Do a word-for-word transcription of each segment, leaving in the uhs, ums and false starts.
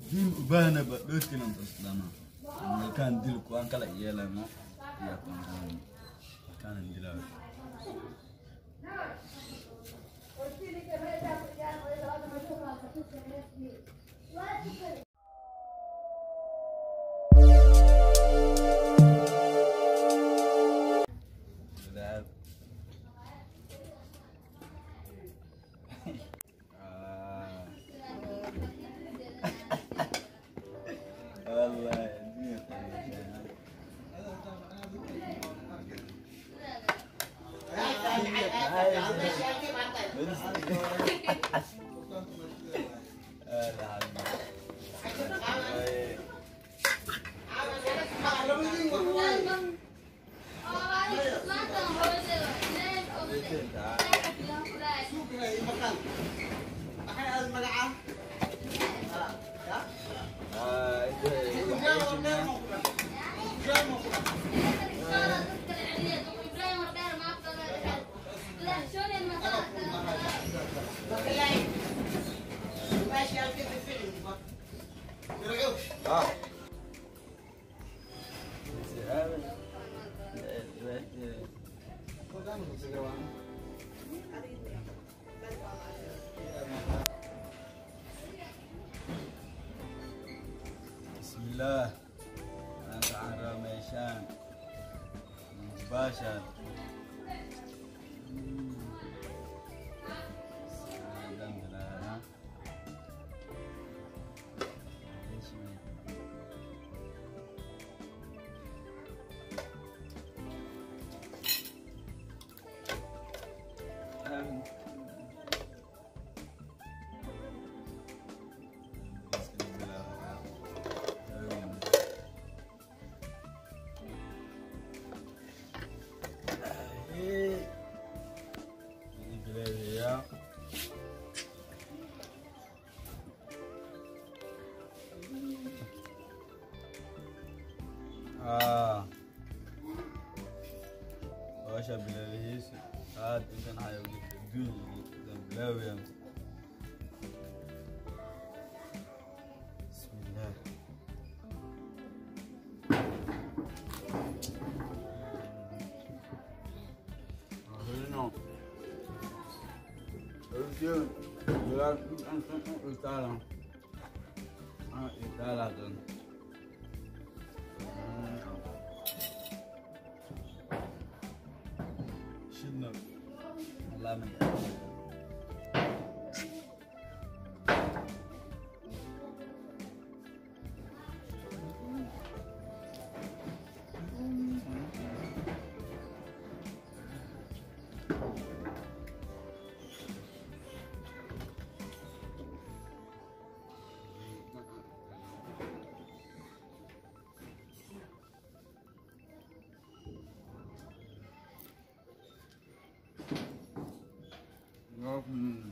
Din ubana ba dokin an taslama. Amma kan dil ko an kala iyala no. Ya kan kan dila. Bismillah. Ang Rameshan. Bashan. Ah, Basha Bilal saat itu kan ayam gitu, dan beliau yang Bismillah. Akhirnya, terus jual langsung utara, ah utara kan. Lemon. Hmm.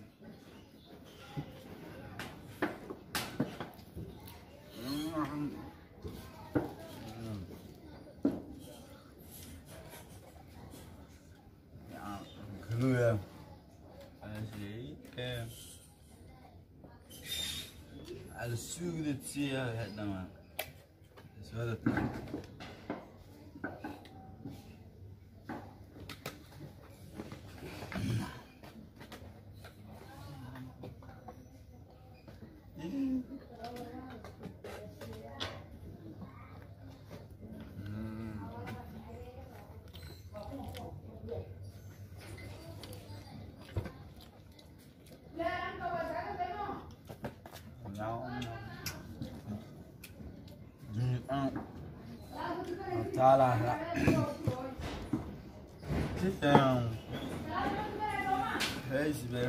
Ya, dulu ya. Asik. Ada sulit sih ya, nama. Sulit. Salah lah. Kita yang Hei sih.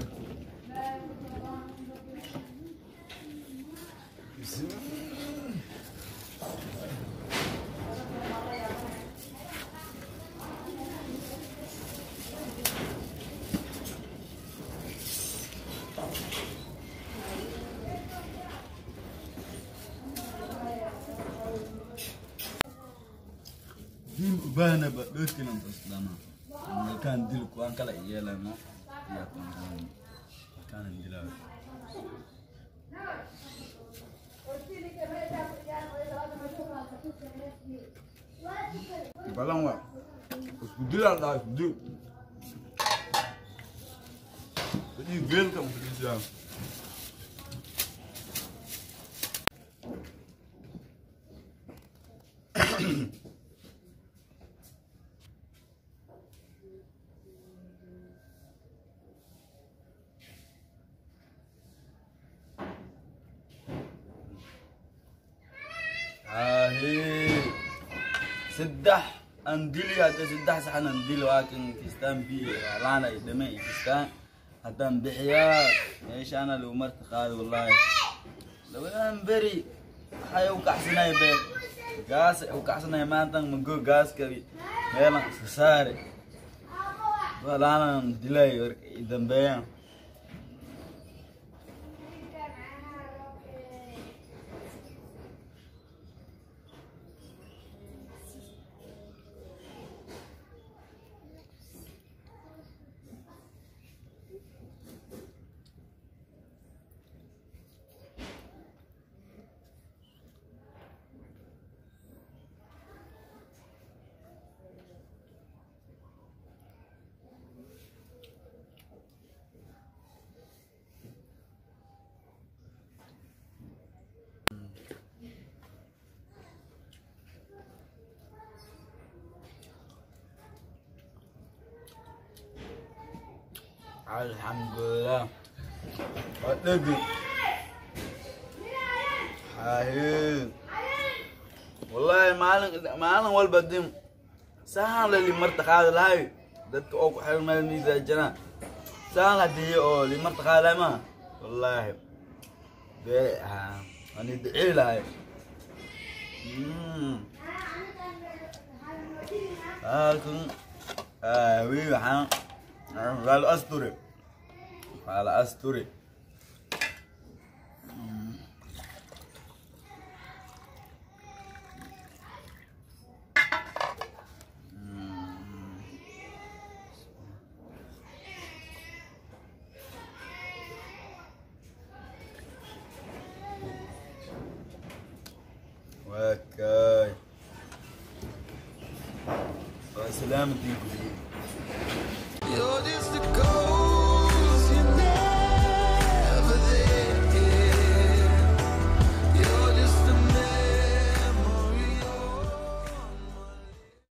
Din ubana ba dokin an taslama. Amma kan dil ko an kala iyala no. Ya kan kan dila. Balang wa. Sudah lah, sudah. Jadi welcome to this jam. Ahih, sedah andili ada sedah sahana andili wakin kistan bi lana idame kistan hadan bihya ايش انا لو مرت خالد والله لو انا بري حي وكعسنا يبين قاس وكعسنا ما انت من جو قاس كبي يلا ساري ولا انا ديلاي دمبيان الحمد لله ودقي هاي والله معلن معلن والبديم سهل اللي مرت هذا الهاي دتك اوك حل ما ميزه جنا سهل هدي او اللي مرت هذا ما والله ها انا ادعي لها امم هاكم اه وي حان قال أسطوري قال أسطوري اوكي سلامتك.